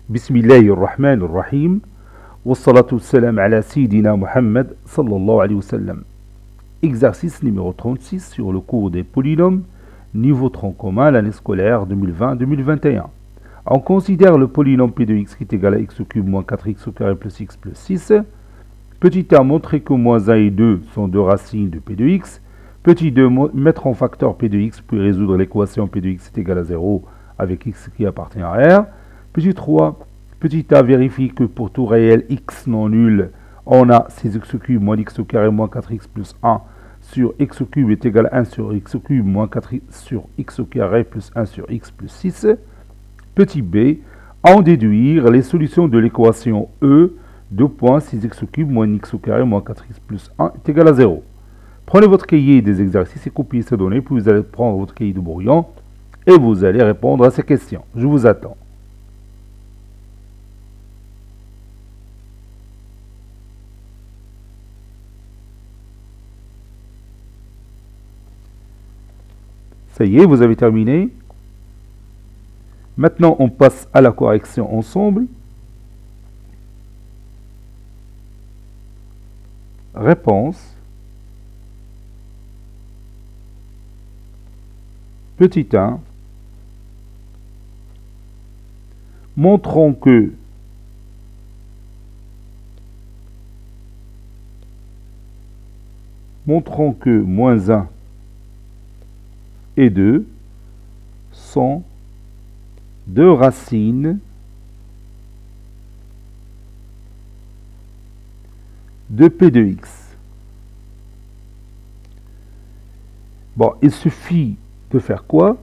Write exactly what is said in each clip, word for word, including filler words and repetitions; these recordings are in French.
Bismillahirrahmanirrahim. Wassalatu wassalam ala Sayyidina Muhammad sallallahu alayhi wa sallam. Exercice numéro trente-six sur le cours des polynômes, niveau tronc commun, l'année scolaire deux mille vingt deux mille vingt et un. On considère le polynôme P de x qui est égal à x au cube moins quatre x au carré plus x plus six. Petit a, montrer que moins un et deux sont deux racines de P de x. Petit deux, mettre en facteur P de x puis résoudre l'équation P de x est égal à zéro avec x qui appartient à R. Petit trois, petit a, vérifie que pour tout réel x non nul, on a six x au cube moins x au carré moins quatre x plus un sur x au cube est égal à un sur x au cube moins quatre sur x au carré plus un sur x plus six. Petit b, en déduire les solutions de l'équation E, deux points six x au cube moins x au carré moins quatre x plus un est égal à zéro. Prenez votre cahier des exercices et copiez ces données, puis vous allez prendre votre cahier de brouillon et vous allez répondre à ces questions. Je vous attends. Ça y est, vous avez terminé. Maintenant, on passe à la correction ensemble. Réponse. Petit un. Montrons que montrons que moins un et deux sont deux racines de P de x. Bon, il suffit de faire quoi?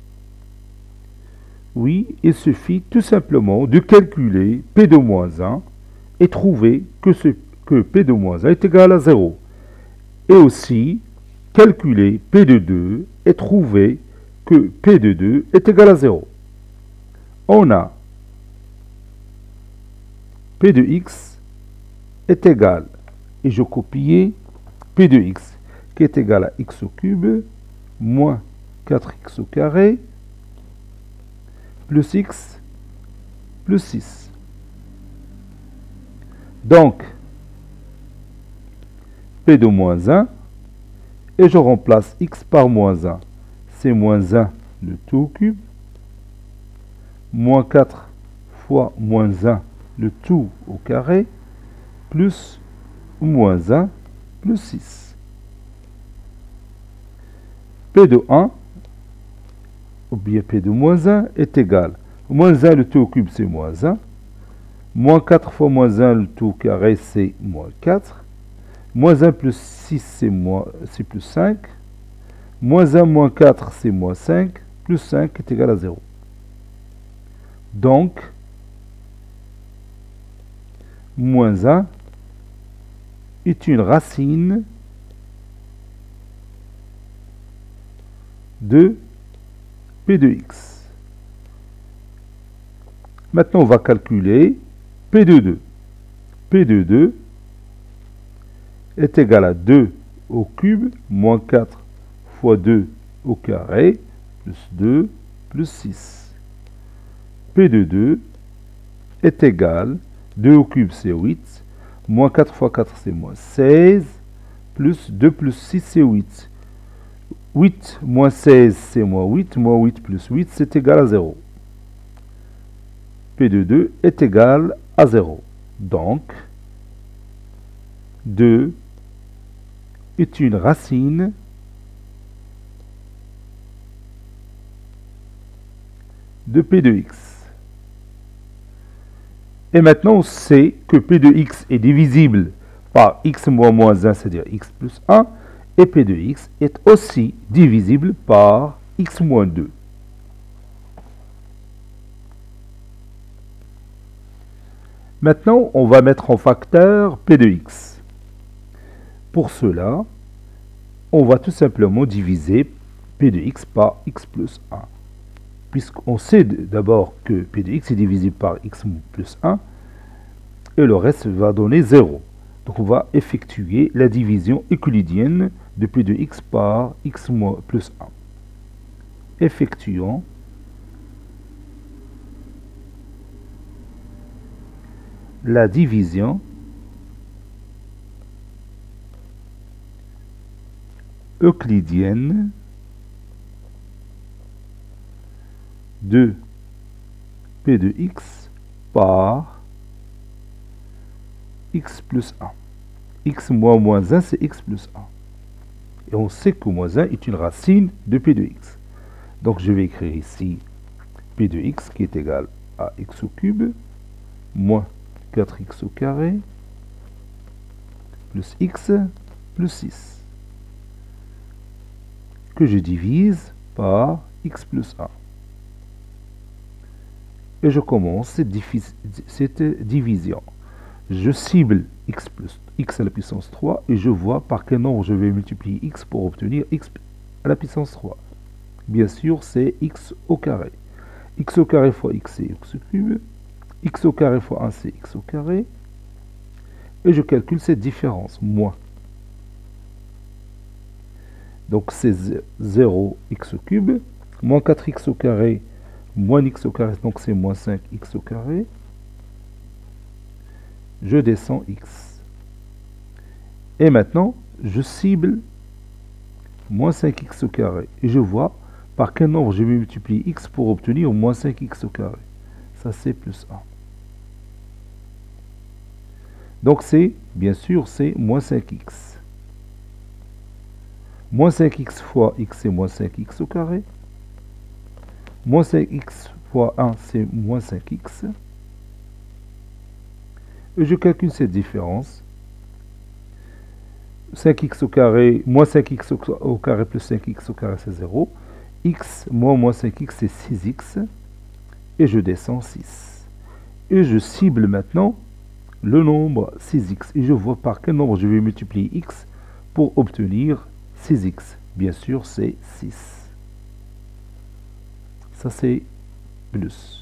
Oui, il suffit tout simplement de calculer P de moins un et trouver que, ce, que P de moins un est égal à zéro. Et aussi calculer P de deux et trouver que P de deux est égal à zéro. On a P de x est égal, et je copie P de x qui est égal à x au cube moins quatre x au carré plus x plus six. Donc, P de moins un, et je remplace x par moins un. C'est moins un le tout au cube, moins quatre fois moins un le tout au carré, plus moins un plus six. P de un, ou bien P de moins un, est égal. Moins un le tout au cube, c'est moins un. Moins quatre fois moins un le tout au carré, c'est moins quatre. Moins un plus six, c'est plus cinq. Moins un moins quatre, c'est moins cinq. Plus cinq est égal à zéro. Donc, moins un est une racine de P de x. Maintenant, on va calculer P de deux. P de deux est égal à deux au cube moins quatre fois deux au carré plus deux plus six. P de deux est égal, deux au cube c'est huit, moins quatre fois quatre c'est moins seize, plus deux plus six c'est huit. huit moins seize c'est moins huit, moins huit plus huit c'est égal à zéro. P de deux est égal à zéro. Donc, deux est une racine de P de x. Et maintenant, on sait que P de x est divisible par x moins moins un, c'est-à-dire x plus un, et P de x est aussi divisible par x moins deux. Maintenant, on va mettre en facteur P de x. Pour cela, on va tout simplement diviser P de x par x plus un. Puisqu'on sait d'abord que P de x est divisible par x plus un, et le reste va donner zéro. Donc on va effectuer la division euclidienne de P de x par x plus un. Effectuons la division euclidienne de P de x par x plus un. X moins moins un, c'est x plus un. Et on sait que moins un est une racine de P de x. Donc je vais écrire ici P de x qui est égal à x au cube moins quatre x au carré plus x plus six que je divise par x plus un. Et je commence cette, cette division. Je cible x plus x à la puissance trois et je vois par quel nombre je vais multiplier x pour obtenir x à la puissance trois. Bien sûr, c'est x au carré. X au carré fois x, c'est x au cube. X au carré fois un, c'est x au carré. Et je calcule cette différence, moins. Donc c'est zéro x au cube, moins quatre x au carré, moins x au carré, donc c'est moins cinq x au carré. Je descends x. Et maintenant, je cible moins cinq x au carré. Et je vois par quel nombre je vais multiplier x pour obtenir moins cinq x au carré. Ça, c'est plus un. Donc c'est, bien sûr, c'est moins cinq x. Moins cinq x fois x, c'est moins cinq x au carré. Moins cinq x fois un, c'est moins cinq x. Et je calcule cette différence. cinq x au carré, moins cinq x au carré plus cinq x au carré, c'est zéro. X moins moins cinq x, c'est six x. Et je descends six. Et je cible maintenant le nombre six x. Et je vois par quel nombre je vais multiplier x pour obtenir six x. Bien sûr, c'est six. Ça, c'est plus.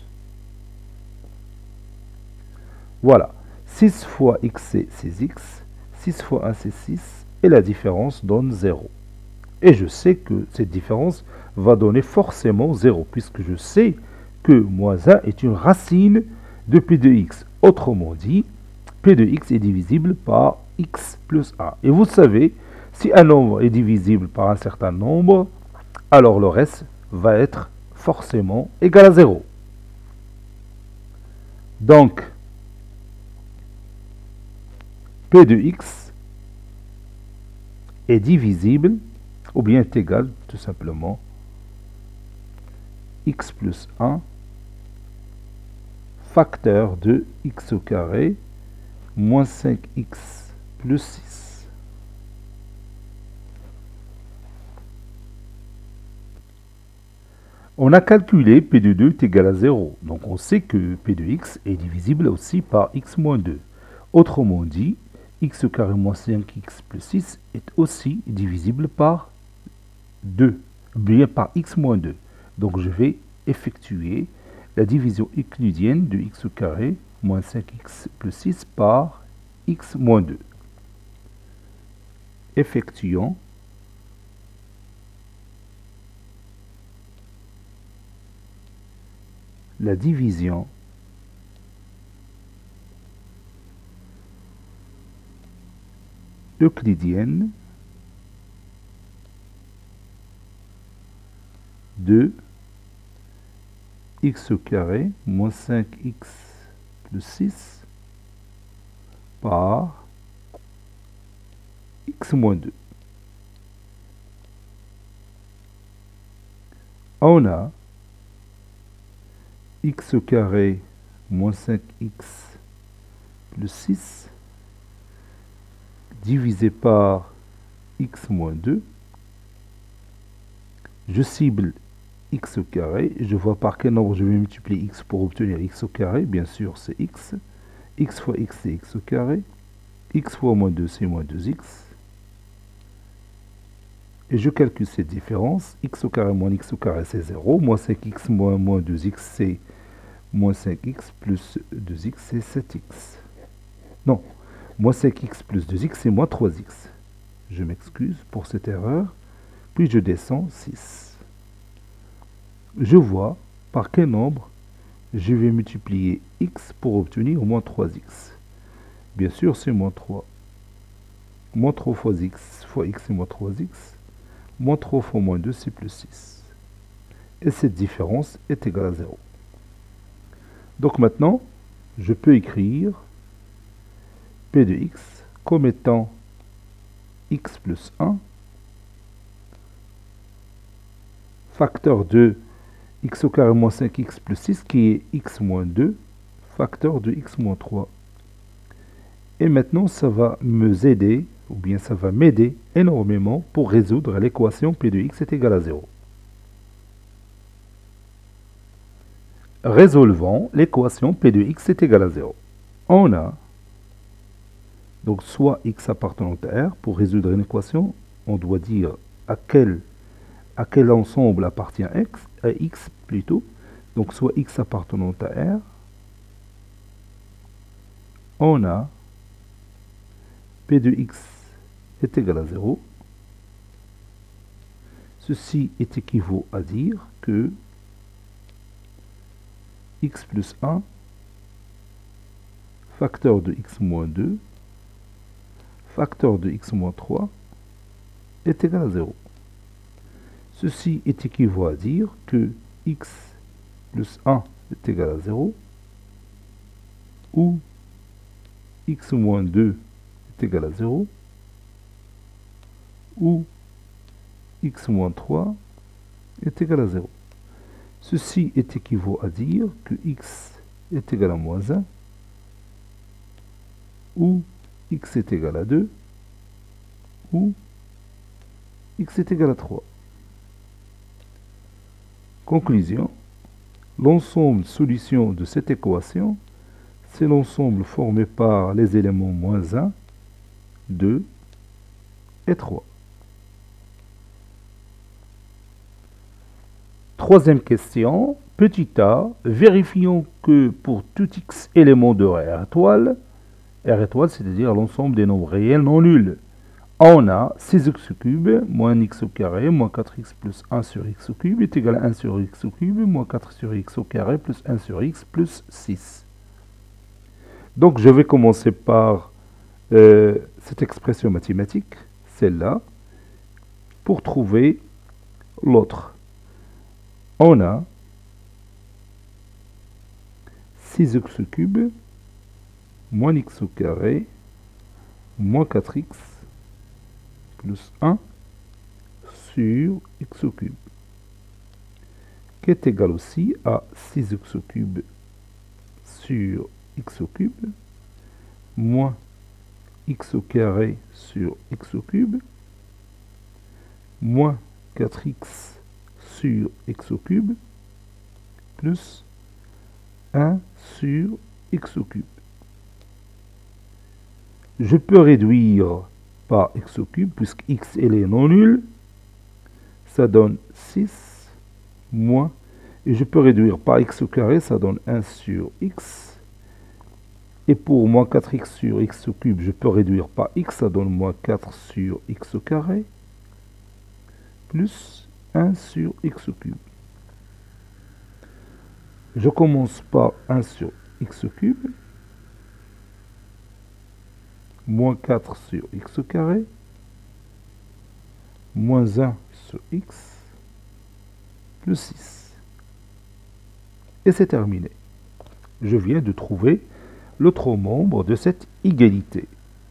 Voilà. six fois x, c'est six x. six fois un, c'est six. Et la différence donne zéro. Et je sais que cette différence va donner forcément zéro, puisque je sais que moins un est une racine de P de x. Autrement dit, P de x est divisible par x plus un. Et vous savez, si un nombre est divisible par un certain nombre, alors le reste va être forcément égal à zéro. Donc, P de x est divisible, ou bien est égal tout simplement x plus un facteur de x au carré moins cinq x plus six. On a calculé P de deux est égal à zéro, donc on sait que P de x est divisible aussi par x moins deux. Autrement dit, x au carré moins cinq x plus six est aussi divisible par deux, bien par x moins deux. Donc je vais effectuer la division euclidienne de x au carré moins cinq x plus six par x moins deux. Effectuons la division euclidienne de x au carré moins cinq x plus six par x moins deux. On a x au carré moins cinq x plus six divisé par x moins deux. Je cible x au carré. Je vois par quel nombre je vais multiplier x pour obtenir x au carré. Bien sûr, c'est x. X fois x, c'est x au carré. X fois moins deux, c'est moins deux x. Et je calcule cette différence. X au carré moins x au carré, c'est zéro. Moins cinq x moins moins deux x, c'est moins cinq x plus deux x, c'est sept x. Non, moins cinq x plus deux x, c'est moins trois x. Je m'excuse pour cette erreur. Puis je descends six. Je vois par quel nombre je vais multiplier x pour obtenir moins trois x. Bien sûr, c'est moins trois. Moins trois fois x fois x, c'est moins trois x. Moins trois fois moins deux, c'est plus six. Et cette différence est égale à zéro. Donc maintenant, je peux écrire P de x comme étant x plus un, facteur de x au carré moins cinq x plus six, qui est x moins deux, facteur de x moins trois. Et maintenant, ça va me aider, ou bien ça va m'aider énormément pour résoudre l'équation P de x est égal à zéro. Résolvons l'équation P de x est égal à zéro. On a donc soit x appartenant à R. Pour résoudre une équation, on doit dire à quel, à quel ensemble appartient x, à x plutôt. Donc soit x appartenant à R. On a P de x est égal à zéro. Ceci est équivaut à dire que x plus un, facteur de x moins deux, facteur de x moins trois est égal à zéro. Ceci est équivaut à dire que x plus un est égal à zéro, ou x moins deux est égal à zéro, ou x moins trois est égal à zéro. Ceci est équivaut à dire que x est égal à moins un, ou x est égal à deux, ou x est égal à trois. Conclusion, l'ensemble solution de cette équation, c'est l'ensemble formé par les éléments moins un, deux et trois. Troisième question, petit a, vérifions que pour tout x élément de R étoile, R étoile, c'est-à-dire l'ensemble des nombres réels non nuls, on a six x au cube moins x au carré moins quatre x plus un sur x au cube est égal à un sur x au cube moins quatre sur x au carré plus un sur x plus six. Donc je vais commencer par euh, cette expression mathématique, celle-là, pour trouver l'autre. On a six x au cube moins x au carré moins quatre x plus un sur x au cube, qui est égal aussi à six x au cube sur x au cube moins x au carré sur x au cube moins quatre x sur x au cube plus un sur x au cube. Je peux réduire par x au cube, puisque x elle est non nulle, ça donne six, moins, et je peux réduire par x au carré, ça donne un sur x, et pour moins quatre x sur x au cube, je peux réduire par x, ça donne moins quatre sur x au carré, plus un sur x au cube. Je commence par un sur x au cube, moins quatre sur x au carré, moins un sur x, plus six. Et c'est terminé. Je viens de trouver l'autre membre de cette égalité.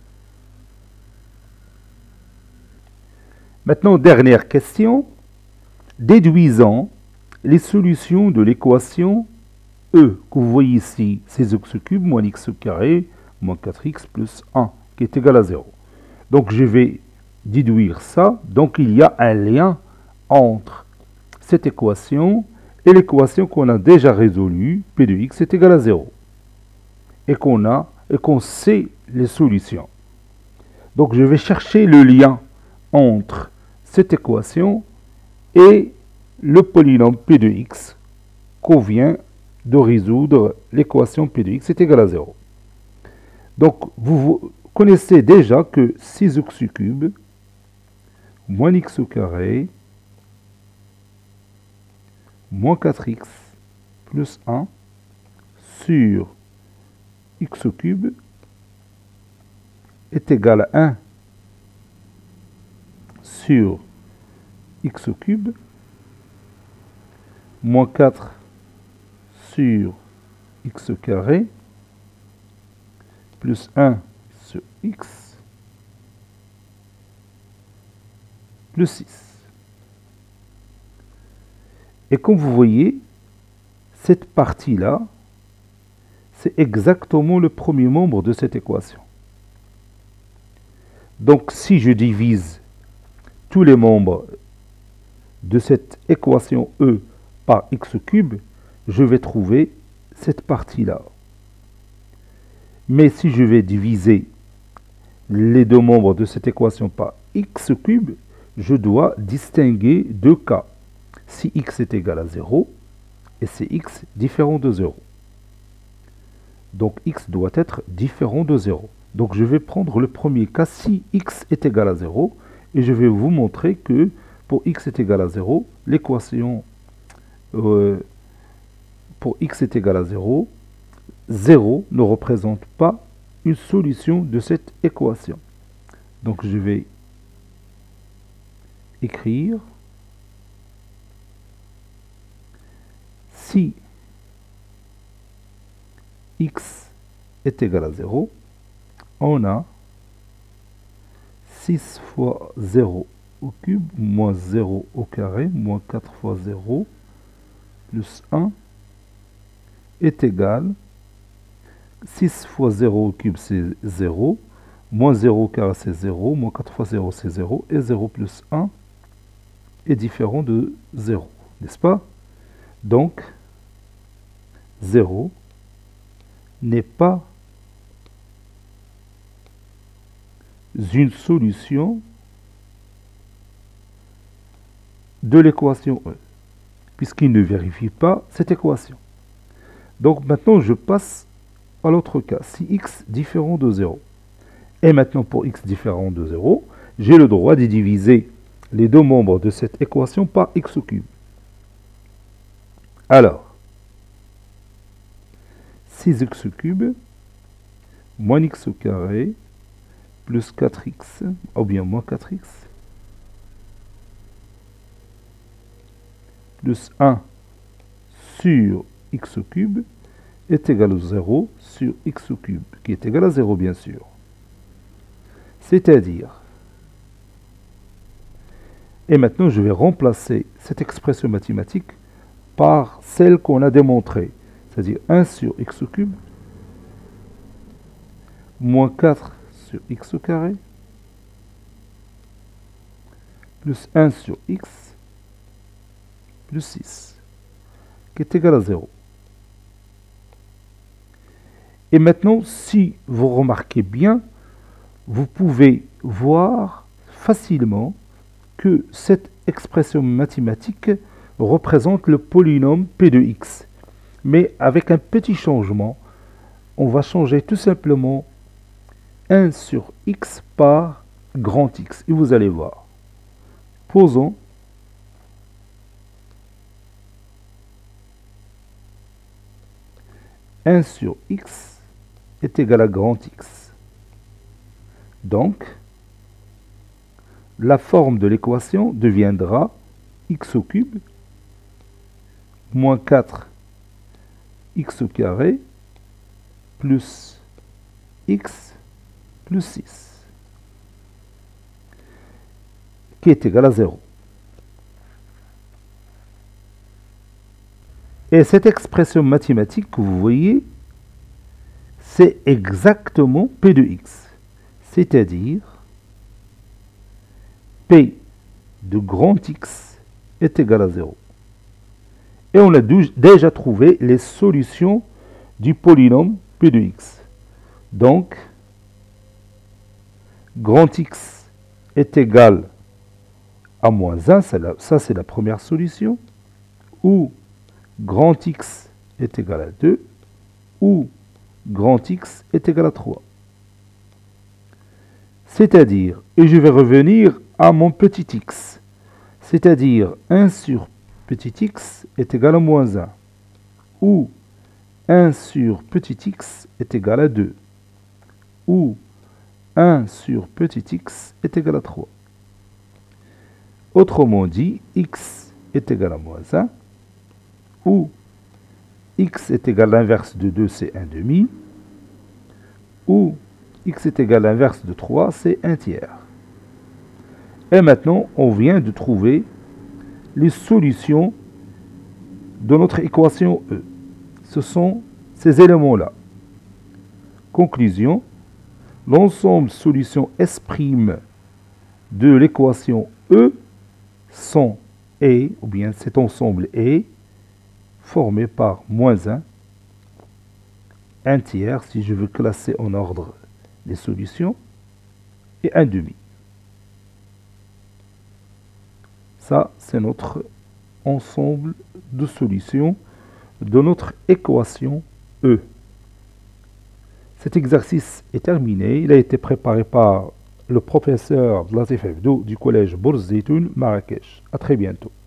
Maintenant, dernière question. Déduisons les solutions de l'équation E, que vous voyez ici, c'est x au cube moins x au carré moins quatre x plus un, qui est égal à zéro. Donc je vais déduire ça. Donc il y a un lien entre cette équation et l'équation qu'on a déjà résolue, P de x est égal à zéro. Et qu'on a, et qu'on sait les solutions. Donc je vais chercher le lien entre cette équation et le polynôme P de x qu'on vient de résoudre l'équation P de x est égal à zéro. Donc, vous, vous connaissez déjà que six x au cube moins x au carré moins quatre x plus un sur x au cube est égal à un sur x au cube moins quatre sur x au carré plus un sur x plus six. Et comme vous voyez, cette partie-là, c'est exactement le premier membre de cette équation. Donc, si je divise tous les membres de cette équation E par x cube, je vais trouver cette partie-là. Mais si je vais diviser les deux membres de cette équation par x cube, je dois distinguer deux cas. Si x est égal à zéro et si x différent de zéro. Donc x doit être différent de zéro. Donc je vais prendre le premier cas si x est égal à zéro et je vais vous montrer que pour x est égal à zéro, l'équation euh, pour x est égal à zéro, zéro ne représente pas une solution de cette équation. Donc je vais écrire si x est égal à zéro, on a six fois zéro au cube moins zéro au carré moins quatre fois zéro plus un est égal six fois zéro au cube c'est zéro, moins zéro au carré c'est zéro, moins quatre fois zéro c'est zéro, et zéro plus un est différent de zéro, n'est-ce pas? Donc, zéro n'est pas une solution de l'équation E, puisqu'il ne vérifie pas cette équation. Donc maintenant, je passe à l'autre cas, si x différent de zéro. Et maintenant, pour x différent de zéro, j'ai le droit de diviser les deux membres de cette équation par x au cube. Alors, six x au cube moins x au carré plus quatre x, ou bien moins quatre x, plus un sur x au cube est égal à zéro sur x au cube, qui est égal à zéro bien sûr. C'est-à-dire, et maintenant je vais remplacer cette expression mathématique par celle qu'on a démontrée, c'est-à-dire un sur x au cube moins quatre sur x au carré plus un sur x plus six, qui est égal à zéro. Et maintenant, si vous remarquez bien, vous pouvez voir facilement que cette expression mathématique représente le polynôme P de x. Mais avec un petit changement, on va changer tout simplement un sur x par grand X. Et vous allez voir. Posons un sur x est égal à grand X. Donc, la forme de l'équation deviendra x au cube moins quatre x au carré plus x plus six, qui est égal à zéro. Et cette expression mathématique que vous voyez, c'est exactement P de x, c'est-à-dire P de grand X est égal à zéro. Et on a déjà trouvé les solutions du polynôme P de x. Donc, grand X est égal à moins un, ça c'est la première solution, ou grand X est égal à deux, ou grand X est égal à trois. C'est-à-dire, et je vais revenir à mon petit x, c'est-à-dire un sur petit x est égal à moins un, ou un sur petit x est égal à deux. Ou un sur petit x est égal à trois. Autrement dit, x est égal à moins un. Ou x est égal à l'inverse de deux, c'est un demi. Ou x est égal à l'inverse de trois, c'est un tiers. Et maintenant, on vient de trouver les solutions de notre équation E. Ce sont ces éléments-là. Conclusion, l'ensemble solution S' de l'équation E sont E, ou bien cet ensemble E, formé par moins un, un tiers, si je veux classer en ordre les solutions, et un demi. Ça, c'est notre ensemble de solutions de notre équation E. Cet exercice est terminé. Il a été préparé par le professeur Latif Abdou du collège Bourz Zeytoun, Marrakech. À très bientôt.